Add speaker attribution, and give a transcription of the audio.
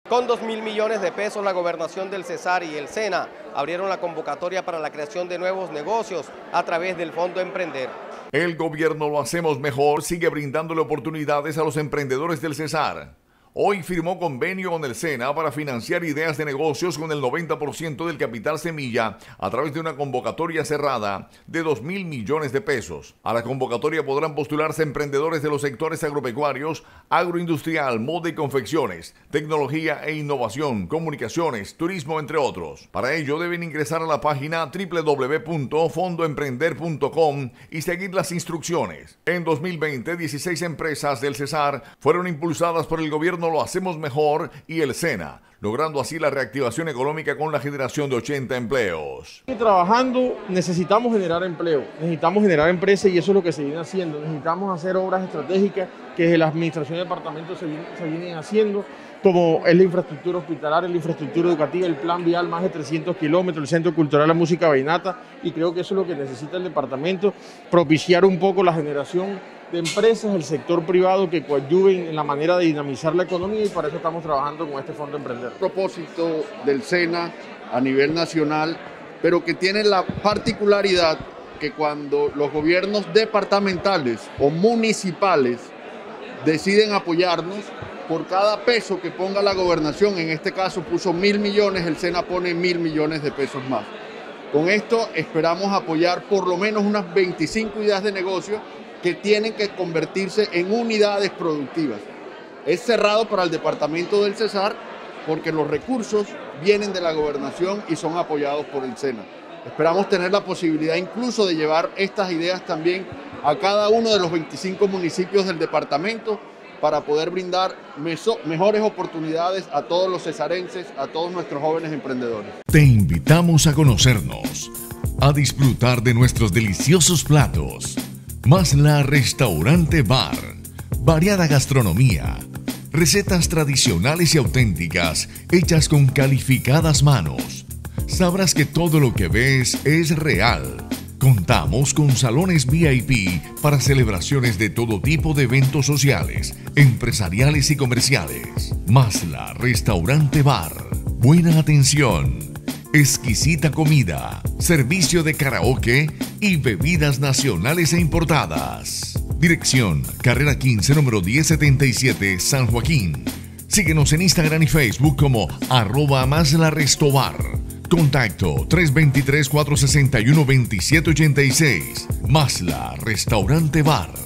Speaker 1: Con 2.000 millones de pesos, la Gobernación del Cesar y el SENA abrieron la convocatoria para la creación de nuevos negocios a través del Fondo Emprender.
Speaker 2: El gobierno Lo Hacemos Mejor sigue brindándole oportunidades a los emprendedores del Cesar. Hoy firmó convenio con el SENA para financiar ideas de negocios con el 90% del capital semilla a través de una convocatoria cerrada de 2.000 millones de pesos. A la convocatoria podrán postularse emprendedores de los sectores agropecuarios, agroindustrial, moda y confecciones, tecnología e innovación, comunicaciones, turismo, entre otros. Para ello deben ingresar a la página www.fondoemprender.com y seguir las instrucciones. En 2020, 16 empresas del Cesar fueron impulsadas por el gobierno Lo Hacemos Mejor y el SENA, logrando así la reactivación económica con la generación de 80 empleos.
Speaker 3: Trabajando necesitamos generar empleo, necesitamos generar empresas y eso es lo que se viene haciendo. Necesitamos hacer obras estratégicas que desde la administración de departamento se vienen haciendo, como es la infraestructura hospitalaria, la infraestructura educativa, el plan vial, más de 300 kilómetros, el Centro Cultural La Música Vallenata, y creo que eso es lo que necesita el departamento, propiciar un poco la generación de empresas, el sector privado que coadyuven en la manera de dinamizar la economía, y para eso estamos trabajando con este Fondo Emprender.
Speaker 4: Propósito del SENA a nivel nacional, pero que tiene la particularidad que cuando los gobiernos departamentales o municipales deciden apoyarnos, por cada peso que ponga la gobernación, en este caso puso 1.000 millones, el SENA pone 1.000 millones de pesos más. Con esto esperamos apoyar por lo menos unas 25 ideas de negocio que tienen que convertirse en unidades productivas. Es cerrado para el departamento del Cesar porque los recursos vienen de la gobernación y son apoyados por el SENA. Esperamos tener la posibilidad incluso de llevar estas ideas también a cada uno de los 25 municipios del departamento para poder brindar mejores oportunidades a todos los cesarenses, a todos nuestros jóvenes emprendedores.
Speaker 2: Te invitamos a conocernos, a disfrutar de nuestros deliciosos platos. Masla Restaurante Bar, variada gastronomía, recetas tradicionales y auténticas hechas con calificadas manos. Sabrás que todo lo que ves es real. Contamos con salones VIP para celebraciones de todo tipo de eventos sociales, empresariales y comerciales. Masla Restaurante Bar, buena atención, exquisita comida, servicio de karaoke y bebidas nacionales e importadas. Dirección: Carrera 15, número 1077, San Joaquín. Síguenos en Instagram y Facebook como @MaslaRestobar. Contacto 323-461-2786. Masla Restaurante Bar.